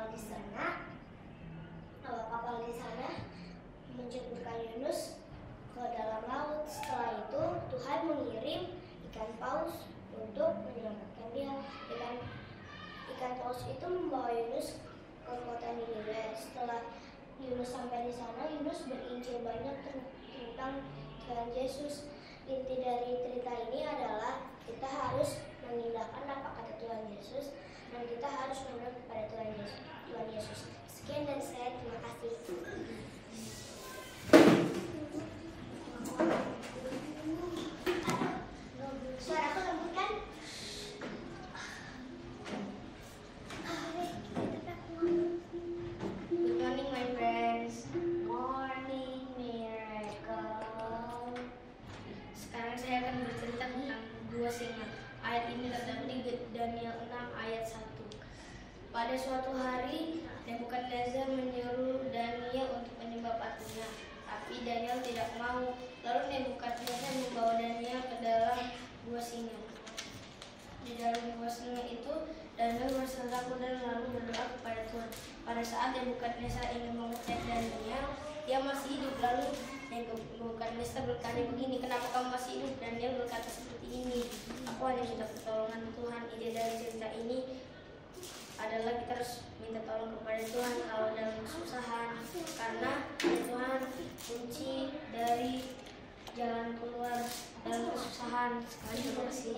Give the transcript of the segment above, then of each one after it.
kapal di sana menceburkan Yunus ke dalam laut. Setelah itu Tuhan mengirim ikan paus untuk menyelamatkan dia. Ikan paus itu membawa Yunus ke kota Niniwe. Setelah Yunus sampai di sana, Yunus berinjil banyak tentang Tuhan Yesus. Inti dari cerita ini adalah kita harus mengindahkan apa kata Tuhan Yesus dan kita harus menurut kepada Tuhan Yesus. Sekian dari saya, terima kasih. Suara aku lembut kan? Good morning my friends. Morning miracle. Sekarang saya akan bercerita tentang dua singa. Ayat ini terdapat di Daniel 6 ayat 1. Pada suatu hari, Nebukadnezar menyuruh Daniel untuk menyembah patungnya, tapi Daniel tidak mau. Lalu Nebukadnezar membawa Daniel ke dalam gua singa. Di dalam gua singa itu, Daniel berseru dan lalu berdoa kepada Tuhan. Pada saat Nebukadnezar ingin mengutuk Daniel, dia masih hidup. Lalu Nebukadnezar berkata begini, "Kenapa kamu masih hidup?" Daniel berkata seperti ini, "Aku hanya minta pertolongan Tuhan." Ide dari cerita ini adalah kita harus minta tolong kepada Tuhan kalau dalam kesusahan, karena Tuhan kunci dari jalan keluar dalam kesusahan. Terima kasih.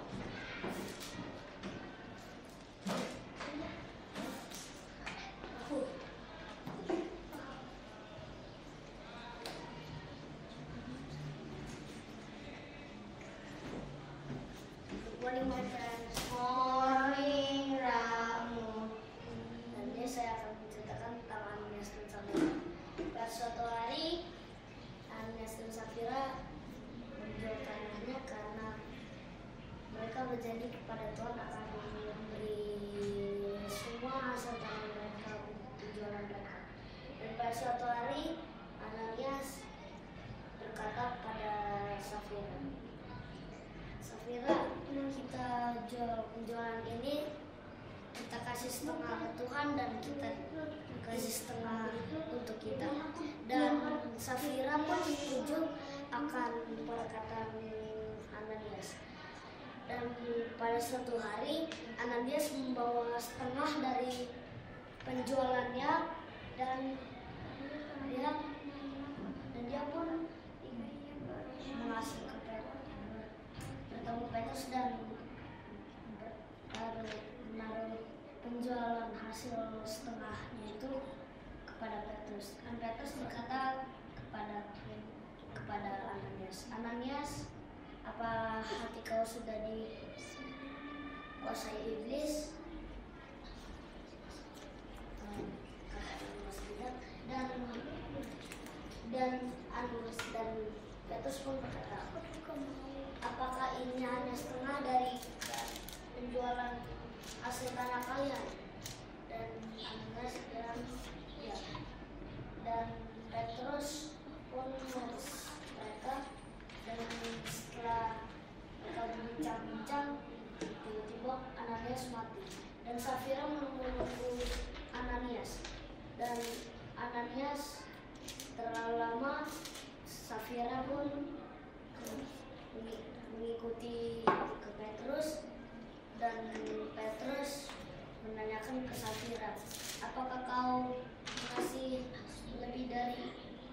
Morning my friends. Morning Ramu. Nanti saya akan menceritakan tentang Ananias dan Safira. Pada suatu hari, Ananias dan Safira menjual tanahnya karena mereka berjanji kepada Tuhan akan memberi semua hasil tanah mereka untuk penjualan mereka. Dan pada suatu hari, Ananias berkata kepada Safira, "Safira, kita jual penjualan ini, kita kasih setengah ke Tuhan dan kita kasih setengah untuk kita." Dan Safira pun setuju akan perkataan Ananias. Dan pada suatu hari Ananias membawa setengah dari penjualannya dan dia pun mengasih bertemu Petrus dan menaruh penjualan hasil setengahnya itu kepada Petrus. Dan Petrus berkata kepada Ananias, "Ananias, apa hati kau sudah dikuasai iblis?" Dan Petrus pun berkata, "Apakah ini hanya setengah dari penjualan hasil tanah kalian?" Dan Ananias bilang, "Ya." Dan Petrus pun mengurus mereka. Dan setelah mereka berbincang-bincang, tiba-tiba Ananias mati. Dan Safira menunggu Ananias. Dan Ananias terlalu lama, Safira pun mengikuti ke Petrus. Dan Petrus menanyakan ke Safira, "Apakah kau masih lebih dari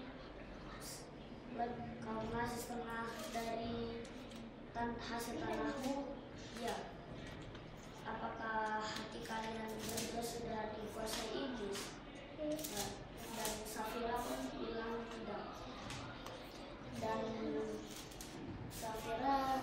kau ngasih setengah dari hasil tanahmu?" "Ya." "Apakah hati kalian berdua sudah dikuasai iblis?" "Ya." Dan Safira pun bilang tidak. Dan Safira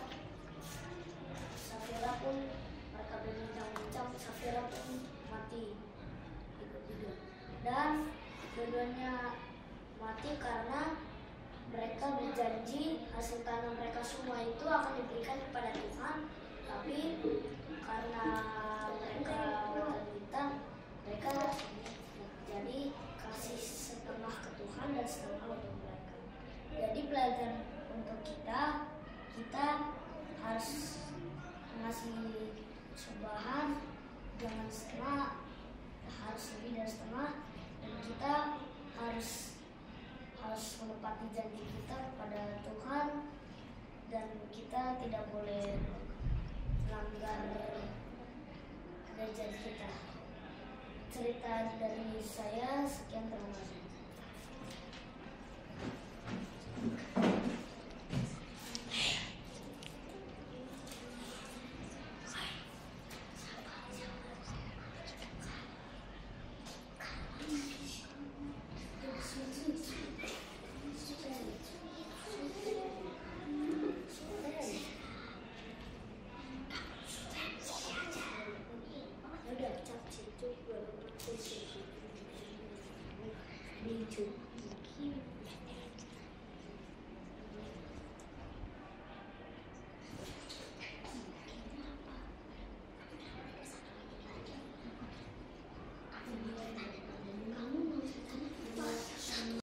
pun mereka berbincang-bincang, Safira pun mati ikut-ikut. Dan dua-duanya mati karena mereka berjanji hasil tanah mereka semua itu akan diberikan kepada Tuhan, tapi karena mereka minta, mereka jadi kasih setengah ke Tuhan dan setengah untuk mereka. Jadi pelajaran untuk kita harus ngasih sumbangan, jangan setengah, harus lebih dari setengah, dan kita harus menepati janji kita kepada Tuhan, dan kita tidak boleh melanggar dari janji kita. Cerita dari saya sekian, terima kasih. Udah cap situ, YouTube.